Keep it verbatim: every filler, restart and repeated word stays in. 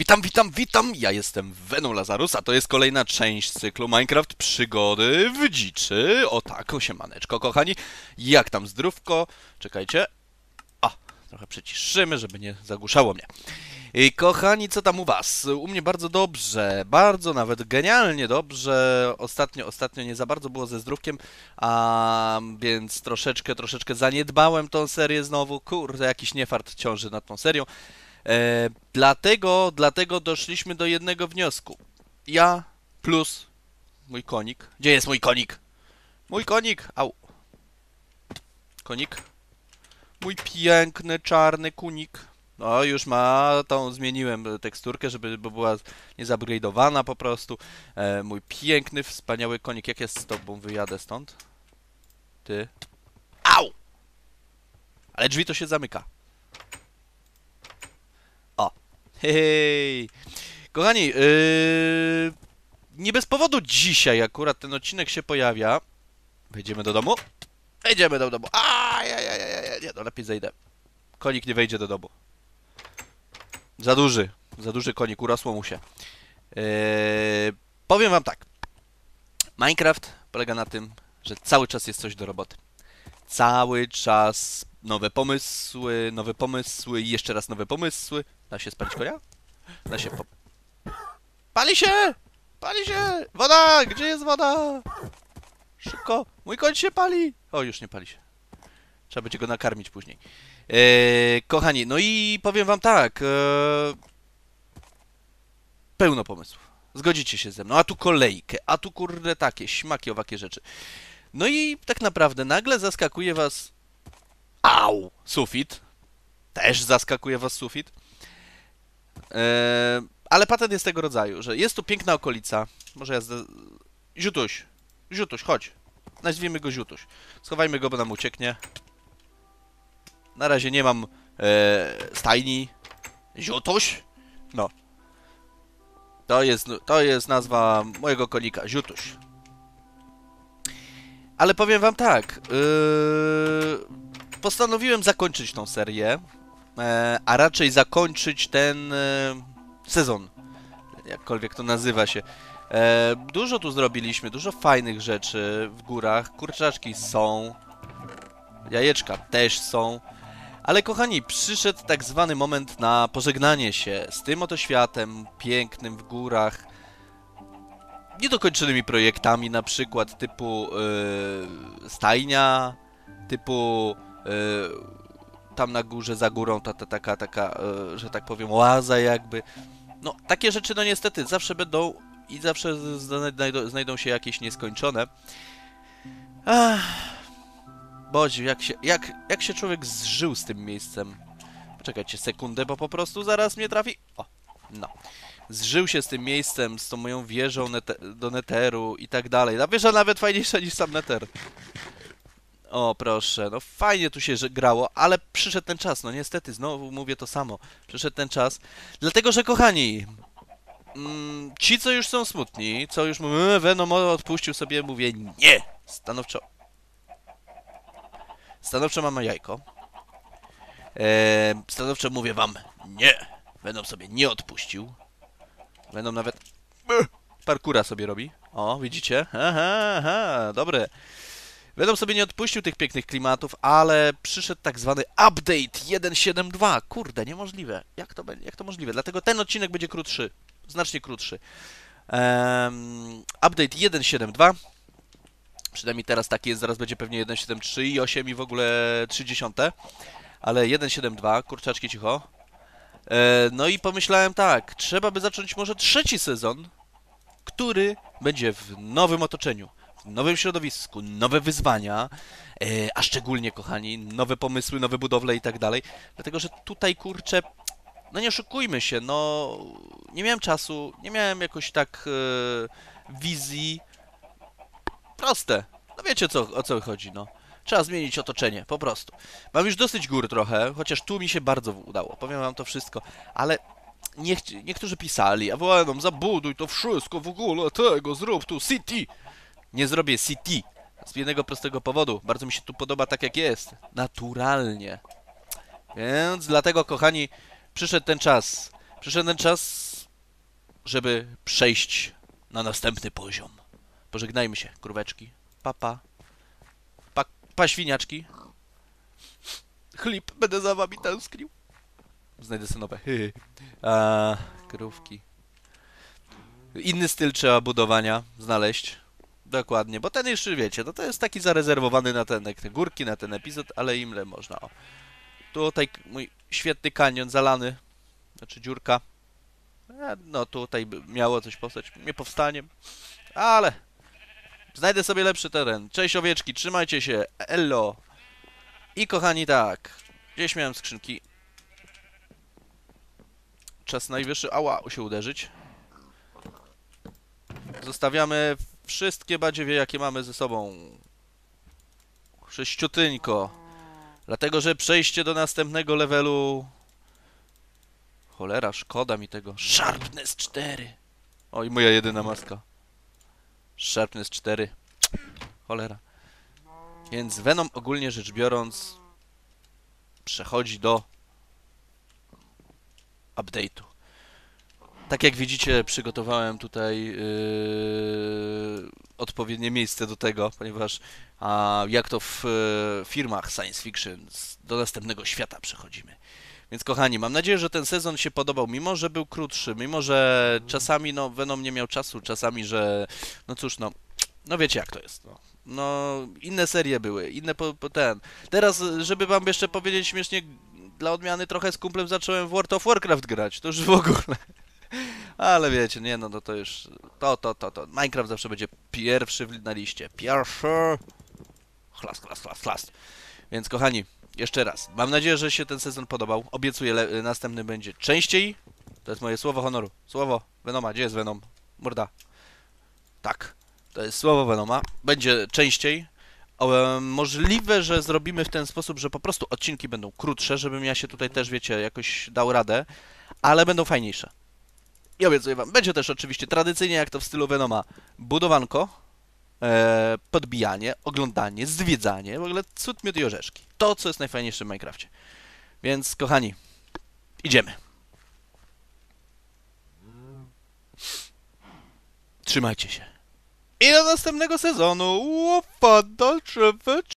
Witam, witam, witam! Ja jestem Venom Lazarus, a to jest kolejna część cyklu Minecraft Przygody w dziczy. O tak, siemaneczko, kochani. Jak tam zdrówko? Czekajcie. O, trochę przyciszymy, żeby nie zagłuszało mnie. I kochani, co tam u was? U mnie bardzo dobrze, bardzo nawet genialnie dobrze. Ostatnio, ostatnio nie za bardzo było ze zdrówkiem, a więc troszeczkę, troszeczkę zaniedbałem tą serię znowu. Kurde, jakiś niefart ciąży nad tą serią. E, dlatego, dlatego doszliśmy do jednego wniosku. Ja plus mój konik. Gdzie jest mój konik? Mój konik! Au. Konik. Mój piękny, czarny kunik. No, już ma tą, zmieniłem teksturkę, żeby była niezupgrade'owana po prostu. E, mój piękny, wspaniały konik. Jak ja z tobą wyjadę stąd? Ty. Au! Ale drzwi to się zamyka. O. Hej! Kochani, yy... nie bez powodu dzisiaj akurat ten odcinek się pojawia. Wejdziemy do domu? Wejdziemy do domu. Ajajajajaj, nie, no lepiej zejdę. Konik nie wejdzie do domu. Za duży. Za duży konik, urosło mu się. Yy... Powiem wam tak. Minecraft polega na tym, że cały czas jest coś do roboty. Cały czas nowe pomysły, nowe pomysły i jeszcze raz nowe pomysły. Da się spalić konia? Da się po... Pali się! Pali się! Woda! Gdzie jest woda? Szybko! Mój koń się pali! O, już nie pali się. Trzeba będzie go nakarmić później. Eee, kochani, no i powiem wam tak. Eee, pełno pomysłów. Zgodzicie się ze mną. A tu kolejkę, a tu kurde takie, śmaki owakie rzeczy. No i tak naprawdę nagle zaskakuje was... Au! Sufit. Też zaskakuje was sufit. Eee, ale patent jest tego rodzaju, że jest tu piękna okolica. Może ja... Zde... Ziutuś. Ziutuś, chodź. Nazwijmy go Ziutuś. Schowajmy go, bo nam ucieknie. Na razie nie mam e, stajni. Ziutuś? No. To jest, to jest nazwa mojego konika. Ziutuś. Ale powiem wam tak. Yy, postanowiłem zakończyć tą serię. E, a raczej zakończyć ten e, sezon. Jakkolwiek to nazywa się. E, dużo tu zrobiliśmy, dużo fajnych rzeczy w górach. Kurczaczki są. Jajeczka też są. Ale kochani, przyszedł tak zwany moment na pożegnanie się z tym oto światem pięknym w górach. Niedokończonymi projektami, na przykład typu yy, stajnia, typu yy, tam na górze, za górą, ta, ta, taka, taka, yy, że tak powiem, oaza jakby. No, takie rzeczy no niestety zawsze będą i zawsze znajdą, znajdą się jakieś nieskończone. Ach, Bodziu, jak się, jak, jak się człowiek zżył z tym miejscem. Poczekajcie sekundę, bo po prostu zaraz mnie trafi... O, no. Zżył się z tym miejscem, z tą moją wieżą nete do neteru i tak dalej. Ta wieża nawet fajniejsza niż sam neter. O, proszę, no fajnie tu się grało, ale przyszedł ten czas, no niestety, znowu mówię to samo. Przyszedł ten czas, dlatego że kochani, mm, ci co już są smutni, co już mówią, Venom odpuścił sobie, mówię nie, stanowczo. Stanowczo mam jajko. Eee, stanowczo mówię wam nie, Venom sobie nie odpuścił. Venom nawet parkura sobie robi. O, widzicie? Aha, aha, dobre. Venom sobie nie odpuścił tych pięknych klimatów, ale przyszedł tak zwany update jeden siedem dwa. Kurde, niemożliwe. Jak to, jak to możliwe? Dlatego ten odcinek będzie krótszy. Znacznie krótszy. Um, update jeden siedem dwa. Przynajmniej teraz taki jest, zaraz będzie pewnie jeden siedem trzy i osiem i w ogóle trzydzieści. Ale jeden siedem dwa, kurczaczki cicho. E, no i pomyślałem tak, trzeba by zacząć może trzeci sezon, który będzie w nowym otoczeniu. W nowym środowisku, nowe wyzwania, e, a szczególnie, kochani, nowe pomysły, nowe budowle i tak dalej. Dlatego, że tutaj, kurczę, no nie oszukujmy się, no nie miałem czasu, nie miałem jakoś tak e, wizji. Proste. No wiecie, co, o co chodzi, no. Trzeba zmienić otoczenie, po prostu. Mam już dosyć gór trochę, chociaż tu mi się bardzo udało, powiem wam to wszystko, ale niech, niektórzy pisali, a Venom, zabuduj to wszystko w ogóle, tego, zrób tu city. Nie zrobię city. Z jednego prostego powodu. Bardzo mi się tu podoba tak, jak jest. Naturalnie. Więc dlatego, kochani, przyszedł ten czas. Przyszedł ten czas żeby przejść na następny poziom. Pożegnajmy się, króweczki. Papa. Pa, pa świniaczki. Chlip, będę za wami tęsknił. Znajdę sobie nowe. A, krówki. Inny styl trzeba budowania znaleźć. Dokładnie, bo ten jeszcze wiecie, no to jest taki zarezerwowany na ten, te górki, na ten epizod, ale imle można. O. Tutaj mój świetny kanion zalany, znaczy dziurka. E, no tutaj by miało coś powstać, nie powstanie, ale znajdę sobie lepszy teren. Cześć owieczki, trzymajcie się, ello. I kochani tak, gdzieś miałem skrzynki. Czas najwyższy, ała, się uderzyć. Zostawiamy wszystkie badziewie, jakie mamy ze sobą. Sześciutyńko. Dlatego, że przejście do następnego levelu... Cholera, szkoda mi tego. Sharpness cztery. Oj, moja jedyna maska. Sharpness cztery. Cholera. Więc Venom ogólnie rzecz biorąc przechodzi do update'u. Tak jak widzicie, przygotowałem tutaj yy, odpowiednie miejsce do tego, ponieważ a, jak to w yy, firmach science fiction do następnego świata przechodzimy. Więc kochani, mam nadzieję, że ten sezon się podobał, mimo że był krótszy, mimo że czasami no, Venom nie miał czasu, czasami, że no cóż, no, no wiecie jak to jest. No, no inne serie były, inne po, po ten. Teraz, żeby wam jeszcze powiedzieć śmiesznie, dla odmiany trochę z kumplem zacząłem w World of Warcraft grać, to już w ogóle. Ale wiecie, nie no, no to już, to, to, to, to. Minecraft zawsze będzie pierwszy na liście. Pierwszy. Chlast, chlast, chlast, chlast. Więc kochani, jeszcze raz. Mam nadzieję, że się ten sezon podobał. Obiecuję, le- następny będzie częściej. To jest moje słowo honoru. Słowo Venoma. Gdzie jest Venom? Morda. Tak. To jest słowo Venoma. Będzie częściej. O, możliwe, że zrobimy w ten sposób, że po prostu odcinki będą krótsze, żebym ja się tutaj też, wiecie, jakoś dał radę. Ale będą fajniejsze. I obiecuję wam, będzie też oczywiście tradycyjnie, jak to w stylu Venoma, budowanko, e, podbijanie, oglądanie, zwiedzanie, w ogóle cud, miód i orzeszki. To, co jest najfajniejsze w Minecrafcie. Więc, kochani, idziemy. Trzymajcie się. I do następnego sezonu. Łopa, dalsze